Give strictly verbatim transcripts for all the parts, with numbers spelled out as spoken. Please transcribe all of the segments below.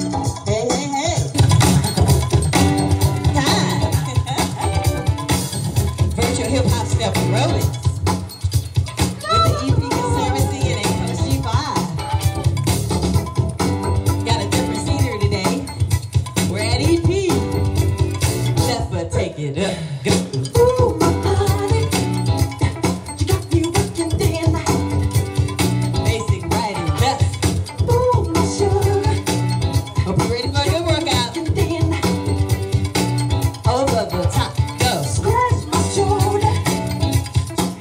Hey, hey, hey. Time. Virtual hip hop step aerobics with the E P Conservancy and A Coach G five. Got a different scenery today. We're at E P. Left foot, take it up. Go. Ooh, my body. You got me working day and night. Basic right and left. Ooh, my shoulder. Hope you're ready for your workout. Over the top, go. Scratch my shoulder.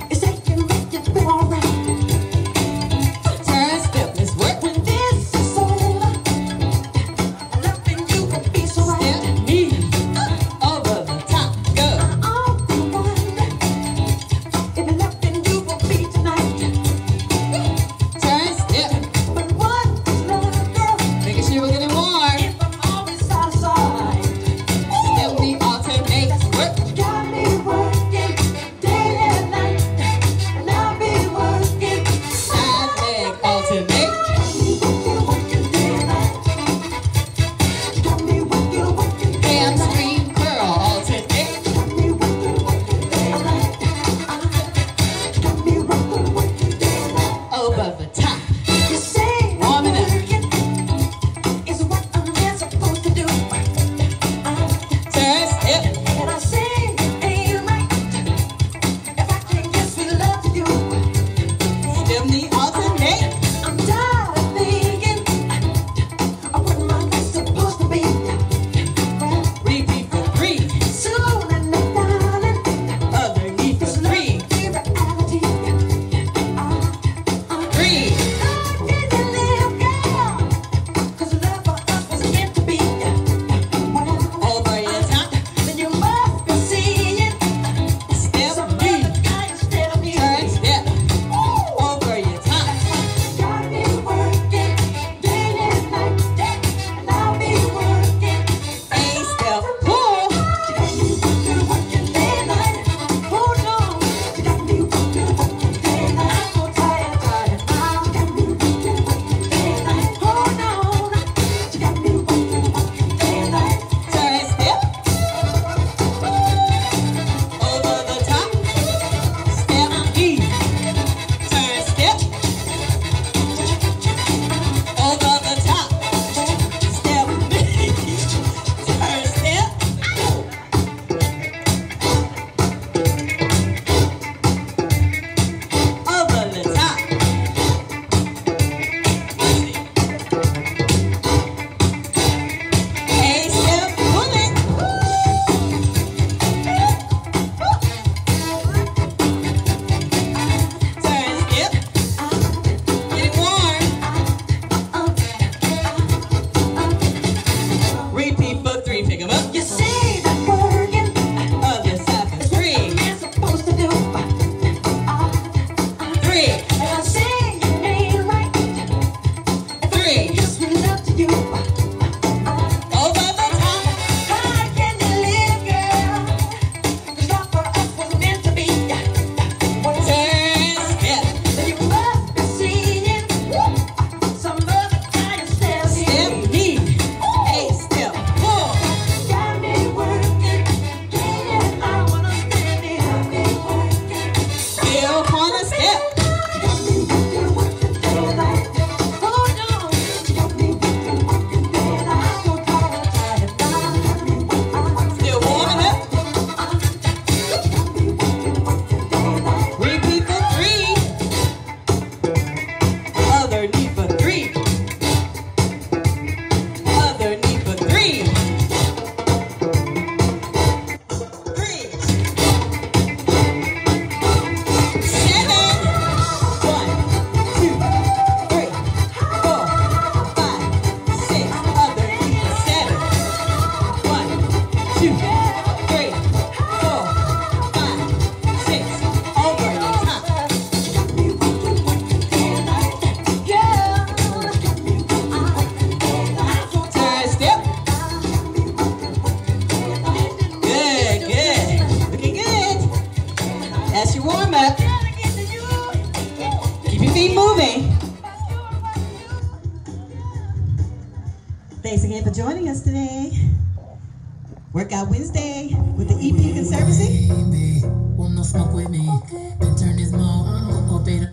Thanks again for joining us today. Workout Wednesday with the E P Conservancy. Want no smoke with me? Then turn this mode. Open.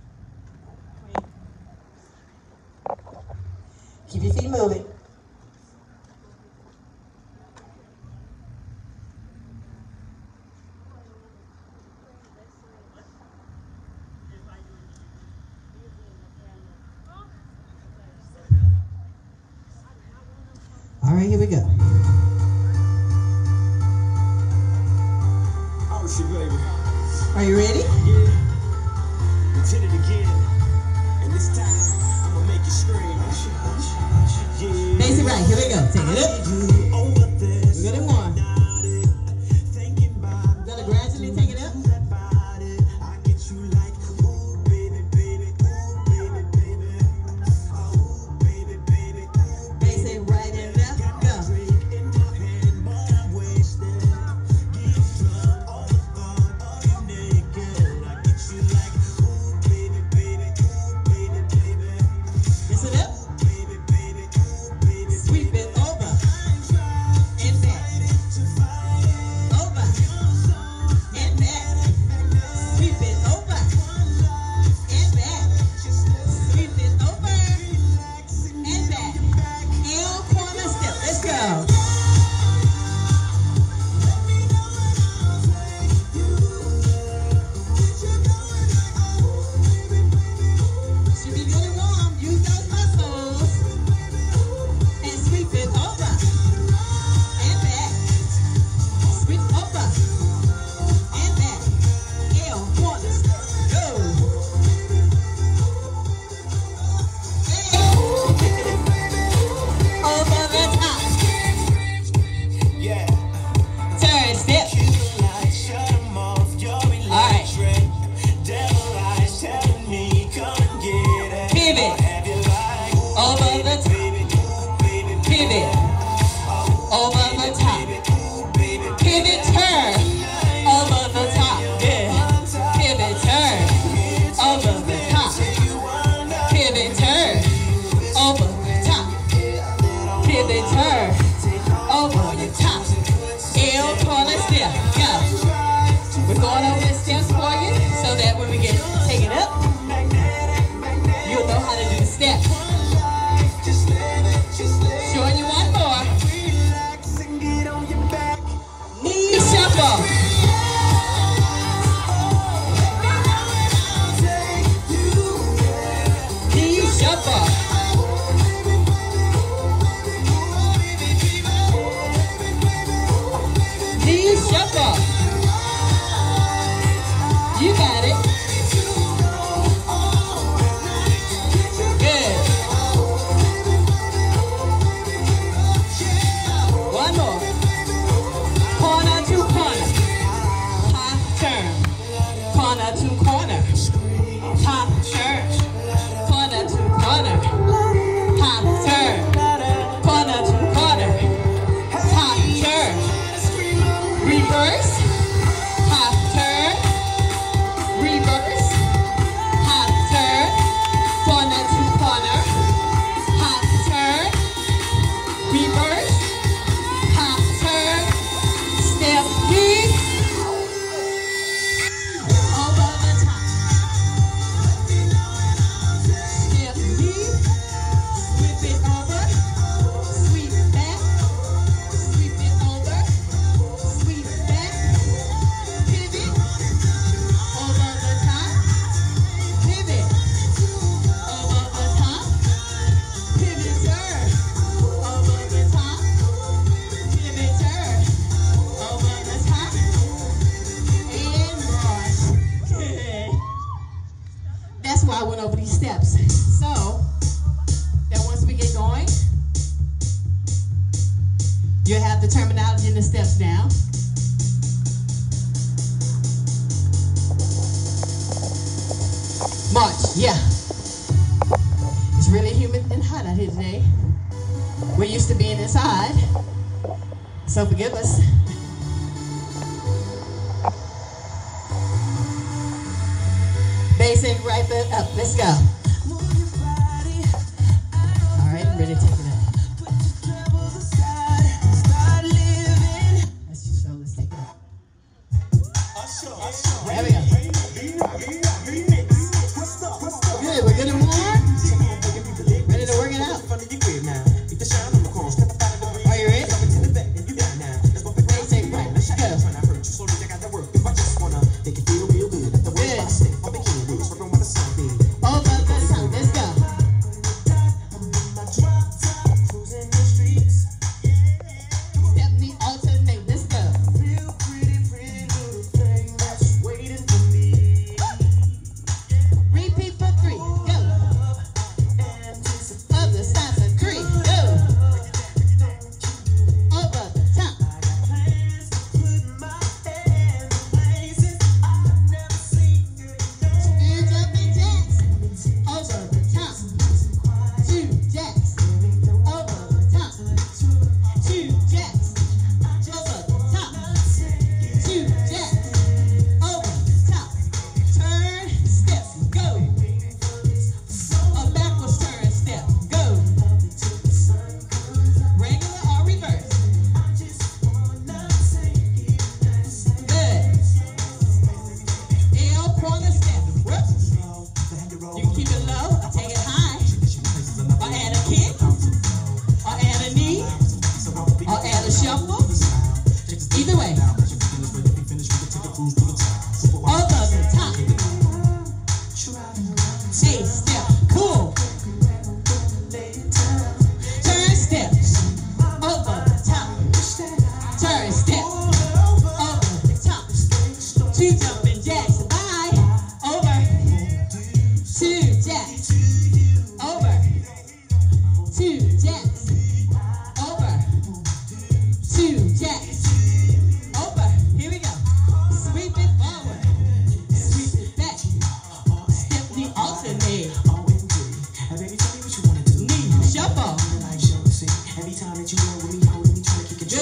Keep your feet moving. All right, here we go. Oh shit, baby. Are you ready? Yeah. We did it again. And this time, I'm gonna make you scream. Yeah. Basic right, here we go. Take it up. We're gonna one. We're gonna gradually take it up. Basic right and left. Go. Listen up. Sweep it over and back. Over and back. Sweep it over and back. Sweep it over and back. L corner step. Let's go. Should be good and warm. Use those muscles. And sweep it over and back. Sweep over and back. L corner step. Go. Hey. Over the top. Yeah. Turn step. Shut 'em off. You're electric. Devil eyes telling me, come and get it. Pivot. Have you like, Over the top. Pivot. Over the top. Pivot turn. Over the top. Good. Pivot turn. Over the top. Pivot turn. Over the top. Pivot turn. Over the top. L corner step. Go. We're going over the steps for you so that when we get taken up, you'll know how to do the steps. Showing you one more. Knee shuffle. Knee shuffle. Knee shuffle. You got it. Good. One more. Corner to corner. Half turn. Corner to corner. Half turn. Corner to corner. Half turn. Corner to corner. Half turn. Reverse. Half turn. Reverse. Half turn. Corner to corner. Half turn. Reverse. Half turn. Step three. Over the top. Step three. Sweep it over. Sweep back. Sweep it over. Sweep back. Pivot. Over the top. Pivot. Over the top. Pivot turn. Over the top. Pivot turn. Over the top. And march. Good. That's why I went over these steps. So that once we get going, you'll have the terminology in the steps down. March, yeah. It's really humid and hot out here today. We're used to being inside, so forgive us. Basic right foot up. Let's go. All right, I'm ready to take it up.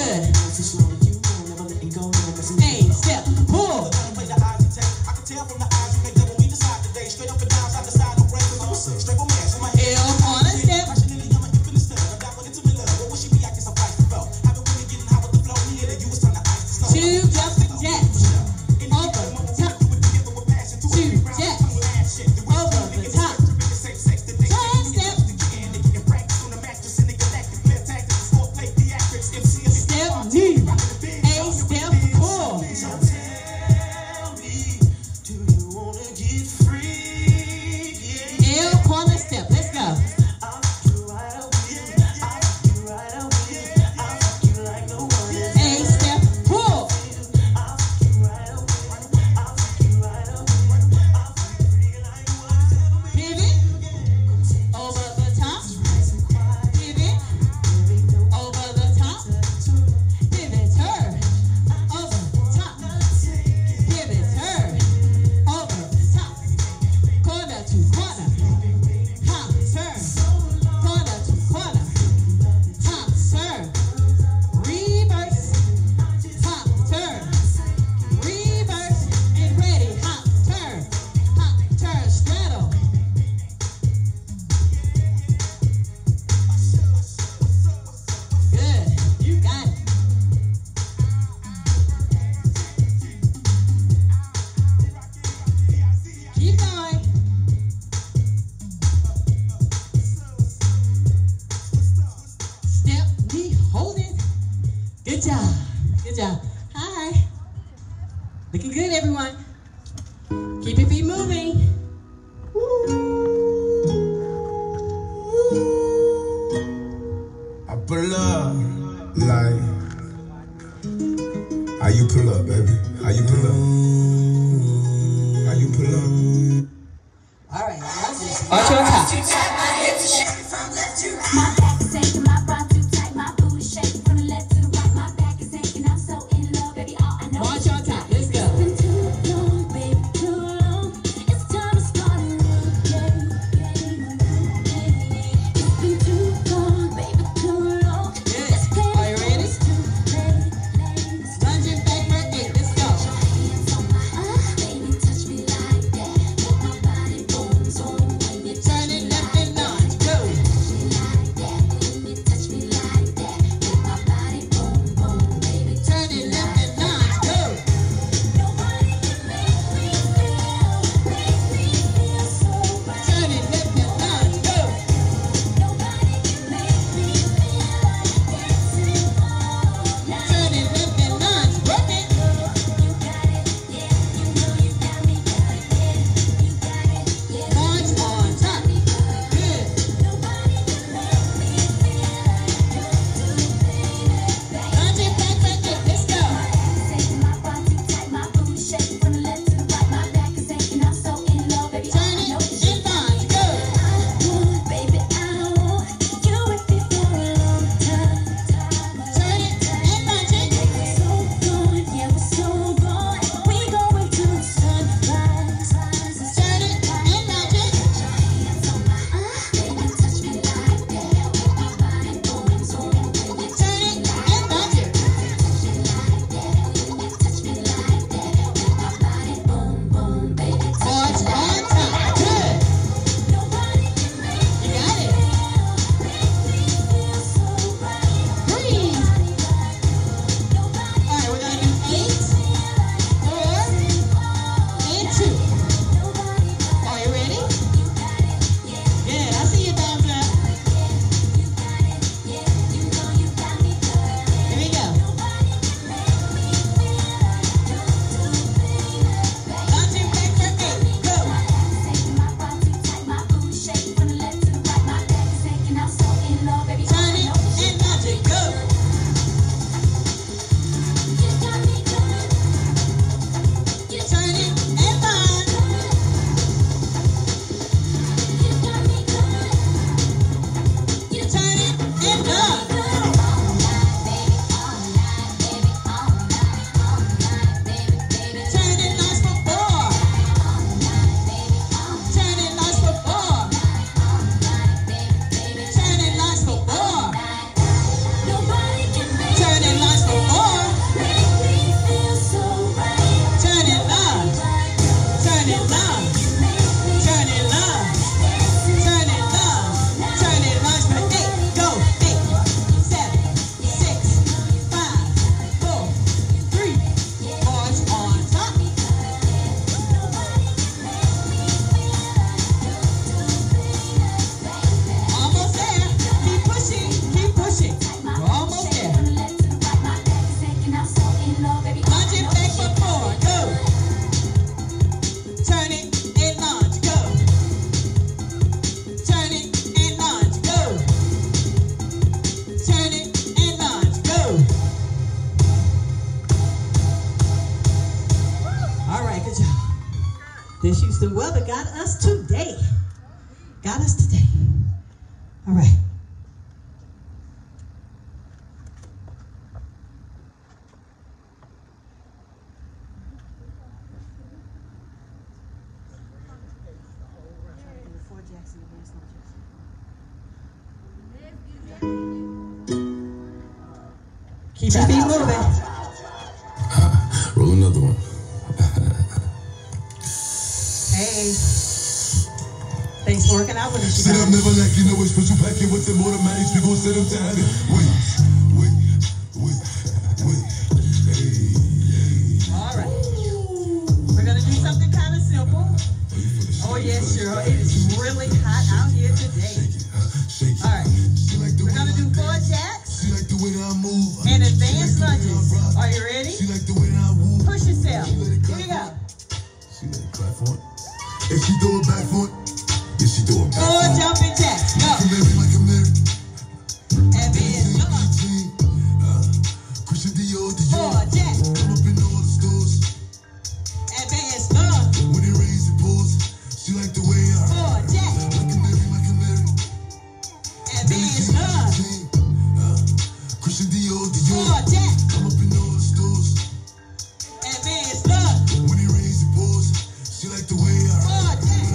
Good. Hey, step, pull. Heel corner step. Two jumping jacks. Over the top. Two jacks. Over the top. Turn step. Step knee. A step pull. Heel corner step. Let's go. A step pull. Pivot. Over the top. Pivot. Over the top. Pivot. Turn. Over the top. Pivot. Turn. Over the top. Corner to corner. Hop. Turn. Corner to corner. Hop. Turn. Reverse. Hop. Turn. Reverse. And ready. Hop. Turn. Hop. Turn. Straddle. Good. You got it. Keep going. Step, knee, hold it. Good job. Good job. Hi. Looking good, everyone. Keep your feet moving. I pull up like how you pull up, baby? How you pull up? How you pull up? All right. Watch your top. My back is aching, my bra too tight, my booty shaking from the left to the right. My back is aching, I'm so in love, baby. All I know Watch is your top. Let's go. it's been too long, baby, too long. It's time to start a new game, game, game. It's been too long, baby, too long. Good. Let's play Are you ready? it's too late, late. Lunging back for eight. Let's go. Hands on This Houston weather got us today. Got us today. All right. Keep your feet moving. Roll another one. Hey. Thanks for working out with us. Sit up, never like you know it's put you back in with them automatics. We gon' set them to habit. Wait, wait, wait, wait. Hey, hey. All right. We're gonna do something kind of simple. Oh yes, Cheryl. It is really hot out here today. All right. We're gonna do four jacks and advanced lunges. Are you ready? Push yourself. Here we go. See that clap for it? If she throw it back for it, if she throw it back Four for it. jumping jacks. Go. Advanced lunge. Four jacks. Advanced lunge. Four jacks. Advanced lunge. Four jacks. Advanced lunge. Four jacks.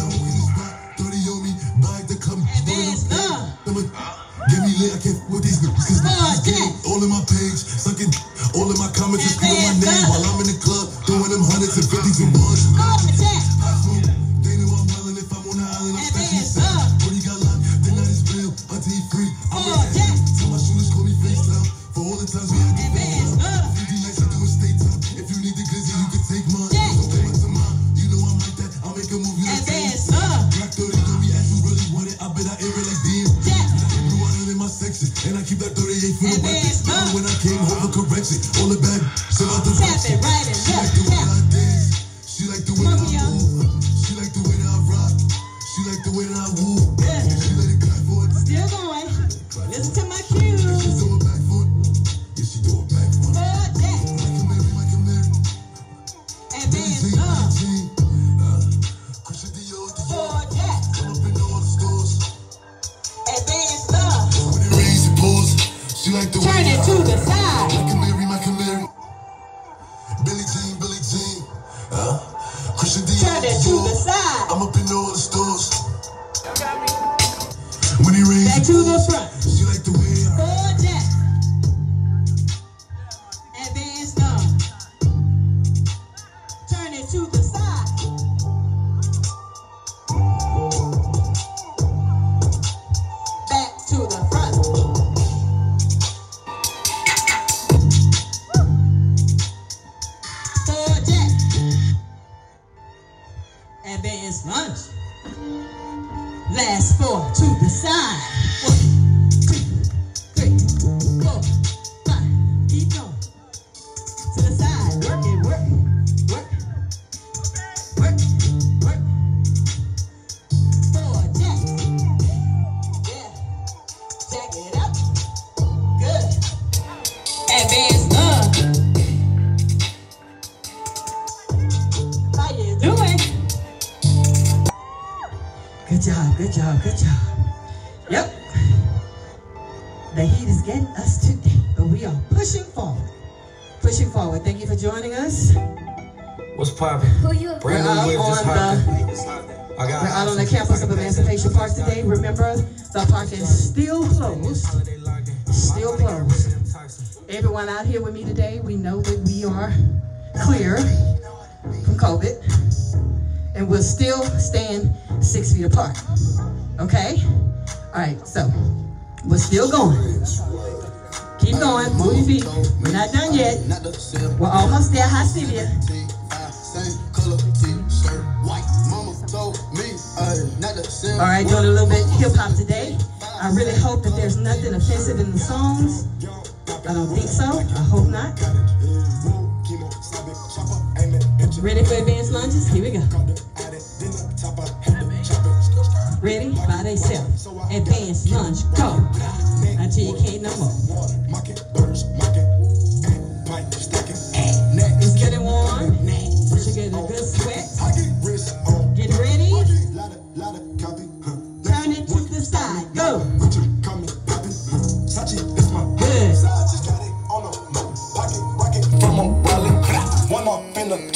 Advanced lunge. Get me lit, I can't with these niggas. Four jacks. All in my page, sucking all in my comments, just screaming my name while I'm in the club, throwing them hundreds and fifties and ones. Four jacks. They know I'm wildin' if I'm on the island, I'm Advanced special. lunge. What he got locked, the night is real, until he free. I'm Four like, jacks. tell my shooters call me FaceTime, for all the times we had to Advanced lunge. fifty nights I do a state time. If you need the glizzy, you can take mine. Jack. Don't come back to mine. You know I'm like that. I'll make a move. You like Advanced lunge. Black thirty, don't be asking really want it. I bet I air it like D M. Jack. Blue island in my section, and I keep that thirty-eight for the Advanced weapon. lunge. When I came home for correction, all the bad shit out the Tap it right and She like left. the way Tap. I dance. She like the way that Monkey I up. move. She like the way that I rock. She like the way that I woo. Yeah. She let it clap for it. Still going. Listen to my cues. She throw it back for it. Yeah, she throw it back for it. Four jacks. Like a Mary, like a Mary. Advanced lunge. Christian Dior, Dior. Four jacks. I'm up in all the stores. Advanced lunge. When it rains, it pours. She like the way Turn it that to I- the side. Like a Mary, like a Mary. Billie Jean, Billie Jean. Uh, Christian Dior, Turn it to the Dior. side. I'm up in all the stores. When it rains, Back it to the pours. front. She like the way I- Four jacks. Advanced lunge. Turn it to the side. Back to the front. Four jacks. Advanced lunge. Last four to the side. One, two, three, four, five. Keep going. To the side. Work it, work, work, work, work. Four jacks. Yeah. Jack it up. Good. Advanced lunge. How you doing? Good job, good job, good job. Yep. The heat is getting us today, but we are pushing forward. Pushing forward. Thank you for joining us. What's poppin'? Who you a Brand We're new out whip just on hopped the- in. I got We're out on the campus of Emancipation Park today. Remember, the park is still closed. Still closed. Everyone out here with me today, we know that we are clear from COVID, and we're still staying six feet apart. Okay? All right, so we're still going. Keep going. Move your feet. We're not done yet. We're almost there. Hi, Sylvia. All right, doing a little bit hip hop today. I really hope that there's nothing offensive in the songs. I don't think so. I hope not. Ready for advanced lunges? Here we go. Ready? By themselves. Advanced lunge. Go. Until you can't no more. It's getting warm. You should get a good sweat.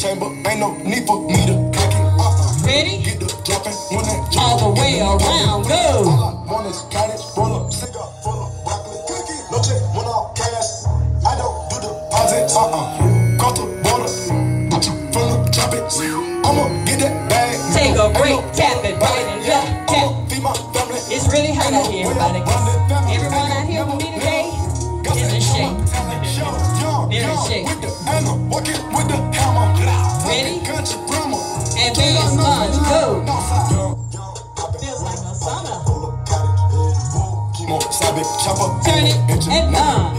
chamber, ain't no need for me to cock it. Uh-uh. Ready? Get the dropping when that All the way around, go. All I want is cottage, roll up, cigar, full of broccoli, cookie. No check, when all cash. I don't do deposits, uh-uh. Cross the border, from the tropics. I'ma get that bag. Take a break, tap it right and left, tap. Feed my family. It's really hot out here, everybody. Everyone out here with me today is in shape. They're in shape. Ready? And bass lunge, go. Feels like a summer. Turn it and on.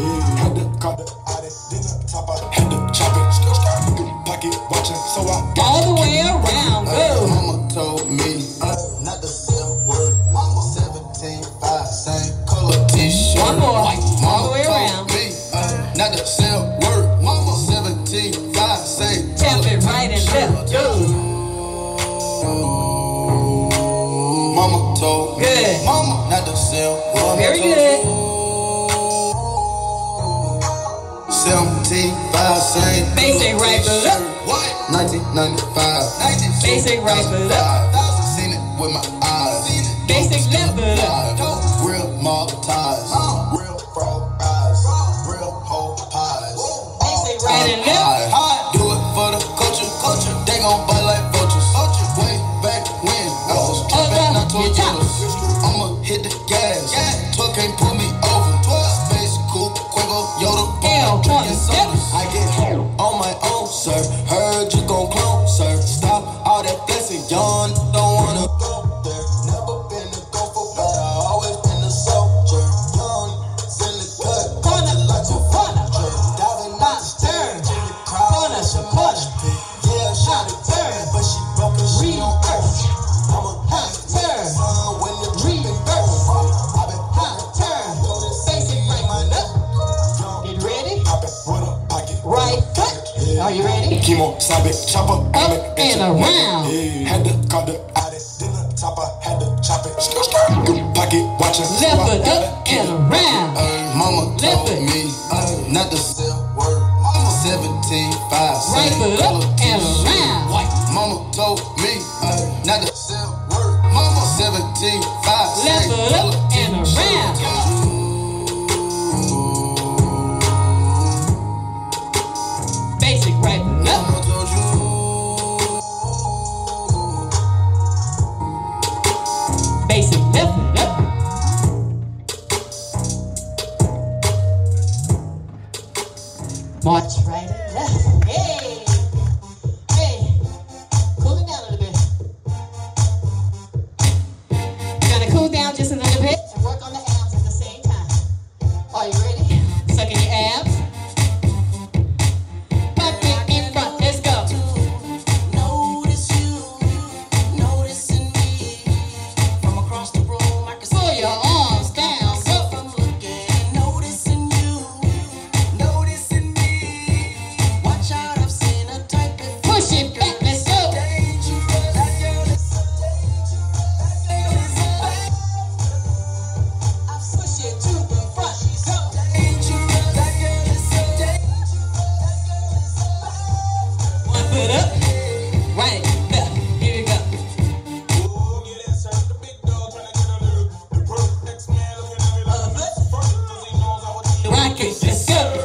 All the way around, go. Mama told me not to sell word. Mama seventeen five, same color t-shirt. One more. All the way around. Not to sell word. Mama seventeen five, same Tap it right and left, go. Mama told me. Good. Mama not to sell word. Very good. seventeen five, same Basic right below. nineteen ninety-five. Basic right below. Seen it with my eyes. Basic left below. Real mob ties. Real frog eyes. Real whole pies. Basic right and left. Do it for the culture. Culture. They gon' bite like vultures. Way back when I was trapping, I told you I'ma hit the gas. twelve can't pull me over. Space cool, Quavo, Yoda, L drinking twenty-seven. sodas. I get on my own, sir. Heard you gon' clone, sir. Stop all that blessing, young. Don't wanna go there. Never been a gopher, but I always been a soldier. Young, silly cut, Corner to corner. diving Hot out turn. the crowd. Corner to corner. Yeah, she Hot the turn. but she broke her she on earth. I'm a Hot turn. son when the Reverse. I've been Hot turn. Basic right below. Get ready. I've been with a pocket. Right foot. Are you ready? Chemo, sabe, chopper, Up and around. had to call the addict, then the topper, had to chop it. Pocket watching. Left foot up and around. Mama Left told foot. me not to sell word. Mama seventeen five. Right foot up and around. Mama told me not to sell word. Mama seventeen five. Left foot up and around. Basic right below. Mama told you. Basic left foot up. March right and left. Hey. Hey. Cool it down a little bit. You're gonna cool down just a little bit and work on the abs at the same time. Are you ready? Sucking your abs. Pump it in front. Let's go. Notice you, noticing me from across the room. I can see Pull your arms down. Go. I'm looking, noticing you, noticing me. Watch out, I've seen a type of Push it back. Let's go. dangerous. That girl is so dangerous. That girl is so I push it to the front. Go. dangerous. That girl is so dangerous. One foot up. Right. Left. Here we go. Other foot. Rock it. Let's go.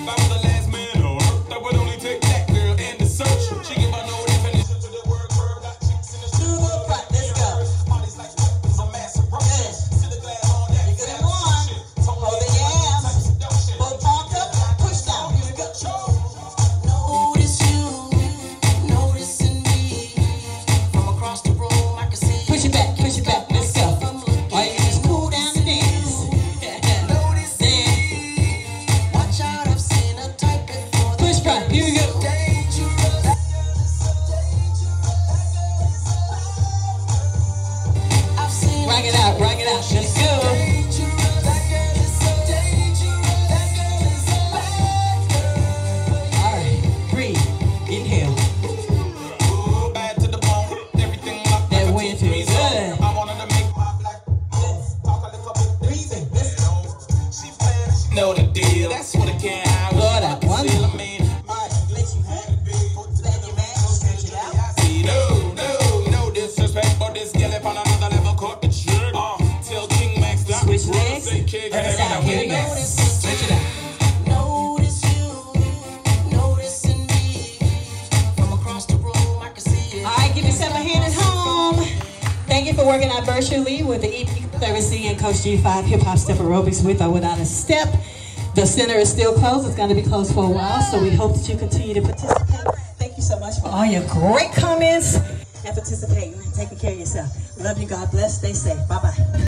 To the front. Let's go. Good. You're good at one. Holding your abs. Both palms up. Push down. Here we go. Notice you, noticing me from across the room. I can see Push it back. Push it back. Let's go. All you do is cool down and dance. Notice Dance. watch out, I've seen a type before. Push front. Here we go. Dangerous. I've seen Rock it out. Rock it out. Let's go. dangerous. That girl is so dangerous. That girl is so bad. All right. Breathe. Inhale. That wind feels good. Breathing. Let's go. Know the deal. That's what it can. Lord, I wonder. I mean, All right. Let you have it. Glad you're back. legs. Other side. Here we go. Stretch it out. Notice you, noticing me. From across the room, I can see it. All right, give yourself a hand at home. Thank you for working out virtually with the E P C and Coach G five Hip Hop Step Aerobics with or without a step. The center is still closed. It's going to be closed for a while, so we hope that you continue to participate. Thank you so much for all your great comments and participating and taking care of yourself. Love you. God bless. Stay safe. Bye-bye.